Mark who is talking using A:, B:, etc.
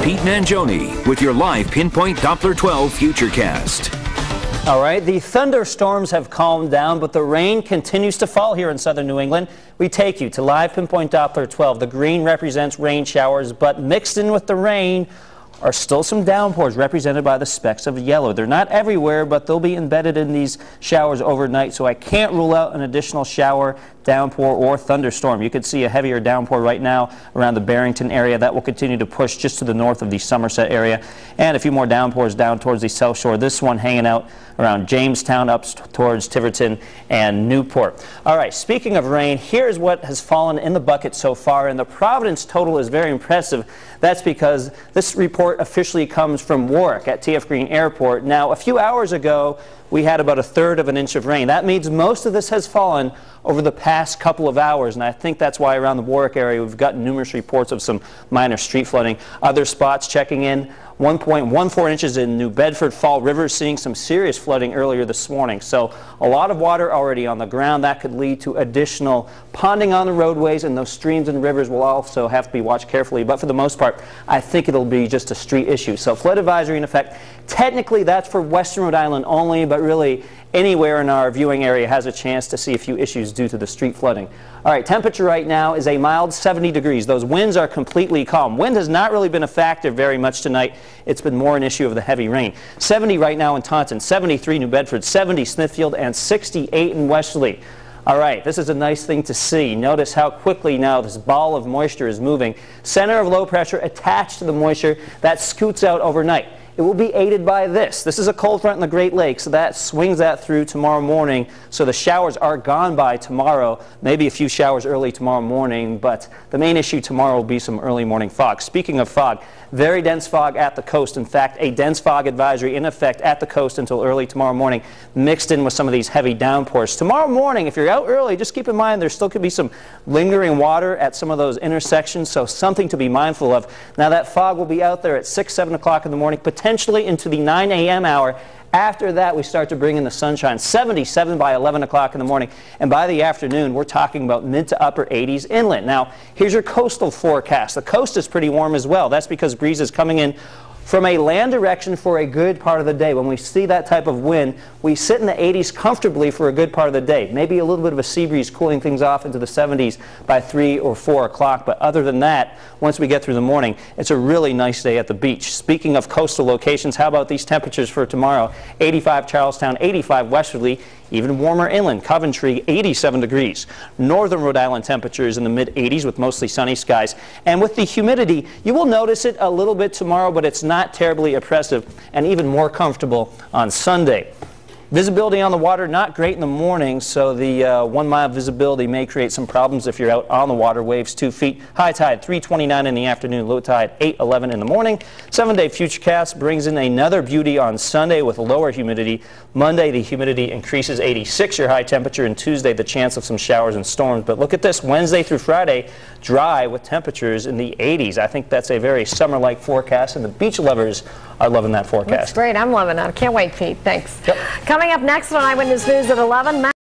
A: Pete Mangione with your live Pinpoint Doppler 12 Futurecast.
B: All right, the thunderstorms have calmed down, but the rain continues to fall here in southern New England. We take you to live Pinpoint Doppler 12. The green represents rain showers, but mixed in with the rain are still some downpours represented by the specks of yellow. They're not everywhere, but they'll be embedded in these showers overnight, so I can't rule out an additional shower, downpour, or thunderstorm. You can see a heavier downpour right now around the Barrington area. That will continue to push just to the north of the Somerset area, and a few more downpours down towards the South Shore. This one hanging out around Jamestown up towards Tiverton and Newport. All right, speaking of rain, here's what has fallen in the bucket so far, and the Providence total is very impressive. That's because this report officially comes from Warwick at TF Green Airport. Now, a few hours ago, we had about 1/3 of an inch of rain. That means most of this has fallen over the past couple of hours, and I think that's why around the Warwick area we've gotten numerous reports of some minor street flooding. Other spots checking in, 1.14 inches in New Bedford. Fall River seeing some serious flooding earlier this morning. So a lot of water already on the ground. That could lead to additional ponding on the roadways, and those streams and rivers will also have to be watched carefully. But for the most part, I think it'll be just a street issue. So flood advisory in effect. Technically, that's for western Rhode Island only, but really anywhere in our viewing area has a chance to see a few issues due to the street flooding. All right, temperature right now is a mild 70 degrees. Those winds are completely calm. Wind has not really been a factor very much tonight. It's been more an issue of the heavy rain. 70 right now in Taunton, 73 New Bedford, 70 Smithfield, and 68 in Westerly. All right, this is a nice thing to see. Notice how quickly now this ball of moisture is moving. Center of low pressure attached to the moisture that scoots out overnight. It will be aided by this. This is a cold front in the Great Lakes, so that swings that through tomorrow morning. So the showers are gone by tomorrow, maybe a few showers early tomorrow morning, but the main issue tomorrow will be some early morning fog. Speaking of fog, very dense fog at the coast. In fact, a dense fog advisory in effect at the coast until early tomorrow morning, mixed in with some of these heavy downpours. Tomorrow morning, if you're out early, just keep in mind there still could be some lingering water at some of those intersections, so something to be mindful of. Now that fog will be out there at 6, 7 o'clock in the morning, potentially into the 9 a.m. hour. After that, we start to bring in the sunshine. 77 by 11 o'clock in the morning. And by the afternoon, we're talking about mid to upper 80s inland. Now, here's your coastal forecast. The coast is pretty warm as well. That's because breeze is coming in from a land direction for a good part of the day. When we see that type of wind, we sit in the 80s comfortably for a good part of the day. Maybe a little bit of a sea breeze cooling things off into the 70s by 3 or 4 o'clock. But other than that, once we get through the morning, it's a really nice day at the beach. Speaking of coastal locations, how about these temperatures for tomorrow? 85 Charlestown, 85 Westerly, even warmer inland. Coventry, 87 degrees. Northern Rhode Island temperatures in the mid-80s with mostly sunny skies. And with the humidity, you will notice it a little bit tomorrow, but it's not terribly oppressive, and even more comfortable on Sunday. Visibility on the water, not great in the morning, so the 1 mile visibility may create some problems if you're out on the water. Waves 2 feet. High tide 3:29 in the afternoon, low tide 8:11 in the morning. 7-day Futurecast brings in another beauty on Sunday with lower humidity. Monday, the humidity increases, 86 your high temperature, and Tuesday, the chance of some showers and storms. But look at this, Wednesday through Friday, dry with temperatures in the 80s. I think that's a very summer-like forecast, and the beach lovers are loving that forecast.
C: That's great. I'm loving it. I can't wait, Pete. Thanks.
B: Yep.
C: Coming up next on Eyewitness News at 11.